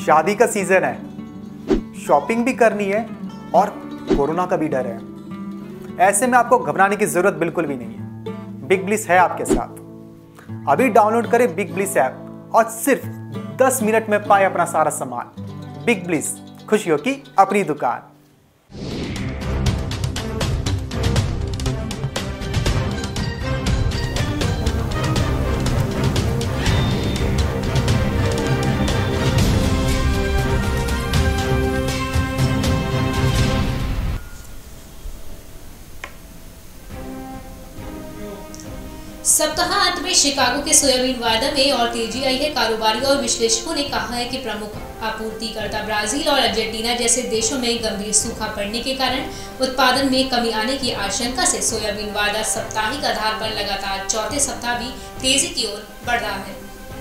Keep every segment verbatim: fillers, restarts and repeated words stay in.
शादी का सीजन है, शॉपिंग भी करनी है और कोरोना का भी डर है। ऐसे में आपको घबराने की जरूरत बिल्कुल भी नहीं है। बिग ब्लिस है आपके साथ। अभी डाउनलोड करें बिग ब्लिस ऐप और सिर्फ दस मिनट में पाए अपना सारा सामान। बिग ब्लिस, खुशियों की अपनी दुकान। सप्ताहांत में शिकागो के सोयाबीन वायदा में और तेजी आई है। कारोबारियों और विश्लेषकों ने कहा है कि प्रमुख आपूर्तिकर्ता ब्राजील और अर्जेंटीना जैसे देशों में गंभीर सूखा पड़ने के कारण उत्पादन में कमी आने की आशंका से सोयाबीन वायदा साप्ताहिक आधार पर लगातार चौथे सप्ताह भी तेजी की ओर बढ़ रहा है।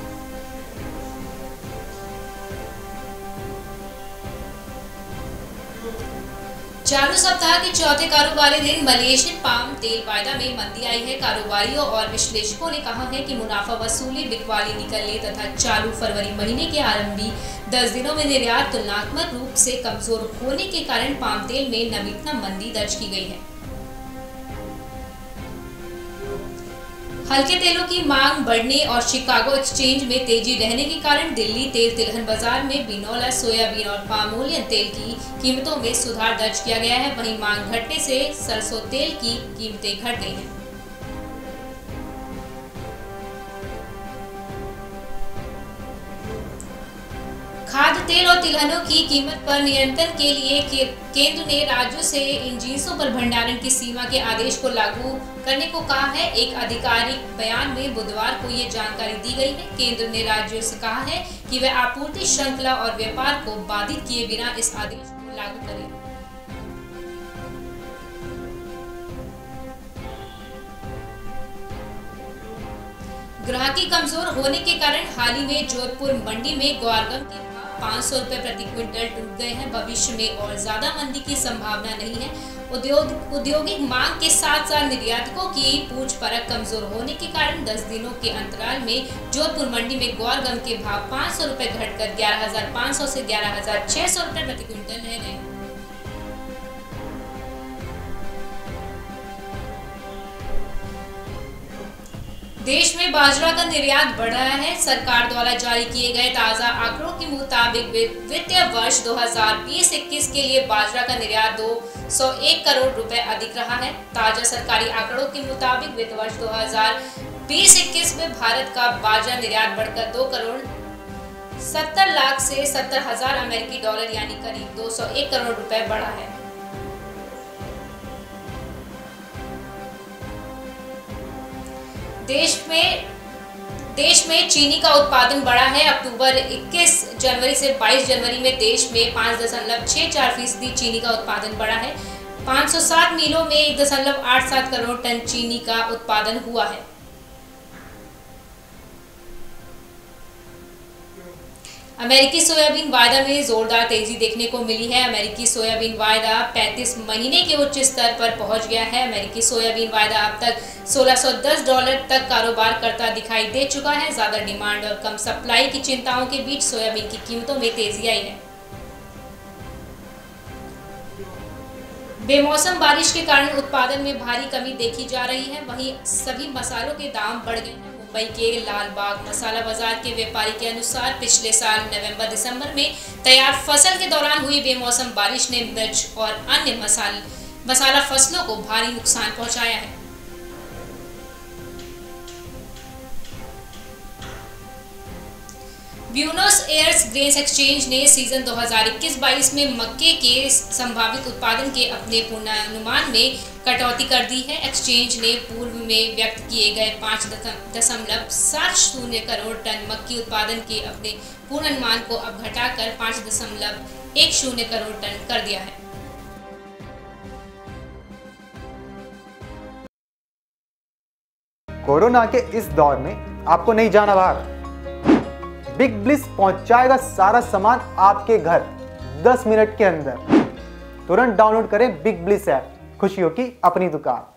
चालू सप्ताह के चौथे कारोबारी दिन मलेशियन पाम तेल वायदा में मंदी आई है। कारोबारियों और विश्लेषकों ने कहा है कि मुनाफा वसूली, बिकवाली निकलने तथा चालू फरवरी महीने के आरंभी दस दिनों में निर्यात तुलनात्मक रूप से कमजोर होने के कारण पाम तेल में नवीनतम मंदी दर्ज की गई है। हल्के तेलों की मांग बढ़ने और शिकागो एक्सचेंज में तेजी रहने के कारण दिल्ली तेल तिलहन बाजार में बिनौला, सोयाबीन और पाम ओलियन तेल की कीमतों में सुधार दर्ज किया गया है। वहीं मांग घटने से सरसों तेल की कीमतें घट गई हैं। खाद्य तेल और तिलहनों की कीमत पर नियंत्रण के लिए के, केंद्र ने राज्यों से इन जिन्सों पर भंडारण की सीमा के आदेश को लागू करने को कहा है। एक आधिकारिक बयान में बुधवार को ये जानकारी दी गई है। केंद्र ने राज्यों से कहा है कि वे आपूर्ति श्रृंखला और व्यापार को बाधित किए बिना इस आदेश को लागू करें। ग्राहकी कमजोर होने के कारण हाल ही में जोधपुर मंडी में ग्वारगम के पाँच सौ रुपए प्रति क्विंटल टूट गए हैं। भविष्य में और ज्यादा मंदी की संभावना नहीं है। उद्योग औद्योगिक मांग के साथ साथ निर्यातकों की पूछ परख कमजोर होने के कारण दस दिनों के अंतराल में जोधपुर मंडी में ग्वारगम के भाव पाँच सौ रुपए घटकर ग्यारह हजार पाँच सौ से ग्यारह हजार छह सौ रुपए प्रति क्विंटल रह गए। देश में बाजरा का निर्यात बढ़ रहा है। सरकार द्वारा जारी किए गए ताजा आंकड़ों के मुताबिक वित्तीय वर्ष दो हज़ार बीस इक्कीस के लिए बाजरा का निर्यात दो सौ एक करोड़ रुपए अधिक रहा है। ताजा सरकारी आंकड़ों के मुताबिक वित्त वर्ष दो हज़ार बीस इक्कीस में भारत का बाजरा निर्यात बढ़कर दो करोड़ सत्तर लाख से सत्तर हजार अमेरिकी डॉलर यानी करीब दो सौ एक करोड़ रुपए बढ़ा है। देश में देश में चीनी का उत्पादन बढ़ा है। अक्टूबर इक्कीस जनवरी से बाईस जनवरी में देश में पाँच दशमलव छह चार फीसदी चीनी का उत्पादन बढ़ा है। पाँच सौ सात मिलों में एक दशमलव आठ सात करोड़ टन चीनी का उत्पादन हुआ है। अमेरिकी सोयाबीन वायदा में जोरदार तेजी देखने को मिली है। अमेरिकी सोयाबीन वायदा पैंतीस महीने के उच्च स्तर पर पहुंच गया है। अमेरिकी सोयाबीन वायदा अब तक सोलह सौ दस डॉलर तक कारोबार करता दिखाई दे चुका है। ज्यादा डिमांड और कम सप्लाई की चिंताओं के बीच सोयाबीन की कीमतों में तेजी आई है। बेमौसम बारिश के कारण उत्पादन में भारी कमी देखी जा रही है। वहीं सभी मसालों के दाम बढ़ गए हैं। मुंबई के लाल बाग मसाला बाजार के व्यापारी के अनुसार पिछले साल नवंबर दिसंबर में तैयार फसल के दौरान हुई बेमौसम बारिश ने मिर्च और अन्य मसाल मसाला फसलों को भारी नुकसान पहुंचाया है। ब्यूनोस एयर्स ग्रेन्स एक्सचेंज ने सीजन दो हज़ार इक्कीस बाईस में मक्के के संभावित उत्पादन के अपने पूर्वानुमान में कटौती कर दी है। एक्सचेंज ने पूर्व में व्यक्त किए गए पाँच दशमलव सात शून्य करोड़ टन मक्की उत्पादन के अपने पूर्वानुमान को अब घटाकर पाँच दशमलव एक शून्य करोड़ टन कर दिया है। कोरोना के इस दौर में आपको नहीं जाना बाहर। बिग ब्लिस पहुंचाएगा सारा सामान आपके घर दस मिनट के अंदर। तुरंत डाउनलोड करें बिग ब्लिस ऐप, खुशियों की अपनी दुकान।